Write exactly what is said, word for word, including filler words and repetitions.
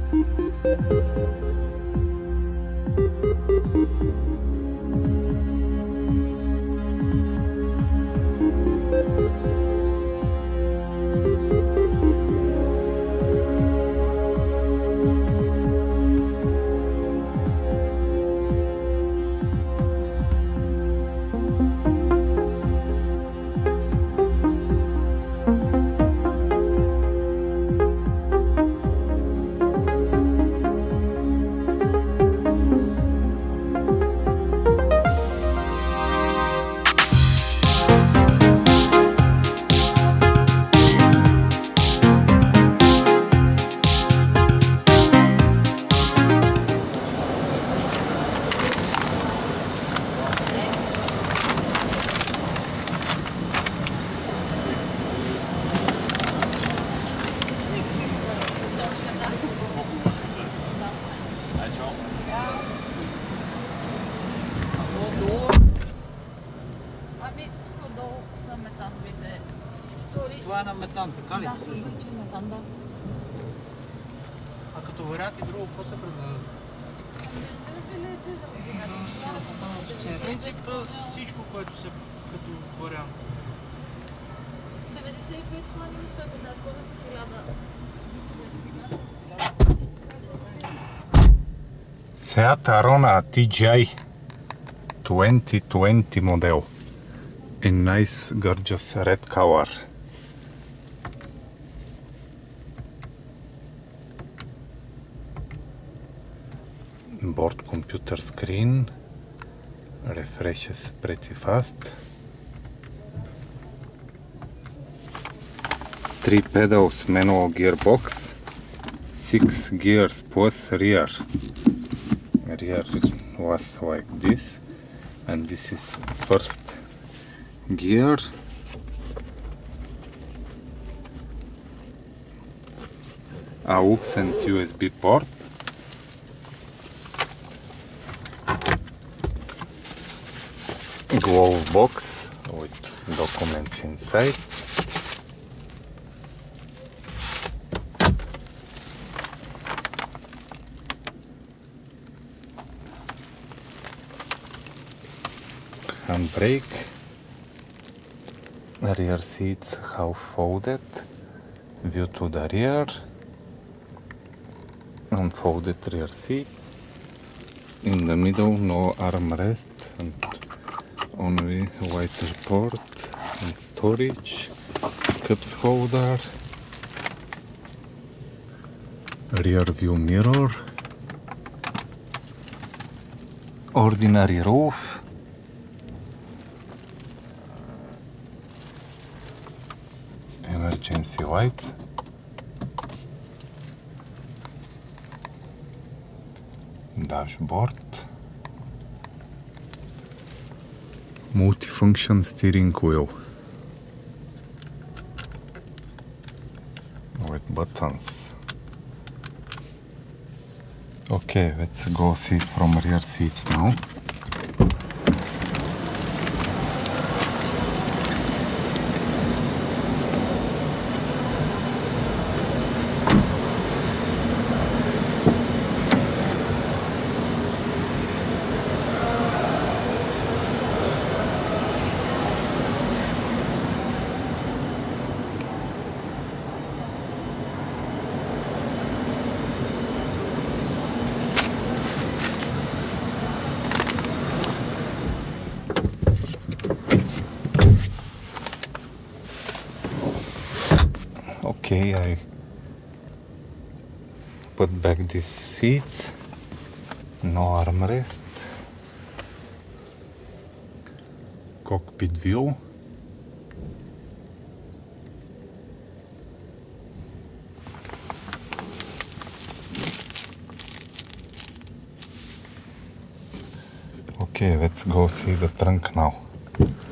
Това е на метан, така ли? Да, също че е метан, да. А като вариант и друго, какво се предлага? В принцип всичко, което се като вариант. деветдесет и пет кола няма сто и петнадесет, года с хиляда. Seat Arona T G I twenty twenty model. A nice gorgeous red color. Board computer screen refreshes pretty fast. Three pedals manual gearbox, six gears plus rear. Rear was like this, and this is first gear. A aux and U S B port. Glove box with documents inside. Handbrake. Rear seats half folded. View to the rear. Unfolded rear seat. In the middle, no armrest and only wiper port and storage, cups holder, rear view mirror, ordinary roof, emergency lights, dashboard, multifunction steering wheel with buttons. Okay, let's go see it from rear seats now. Okay, I put back these seats, no armrest, cockpit view, okay, let's go see the trunk now.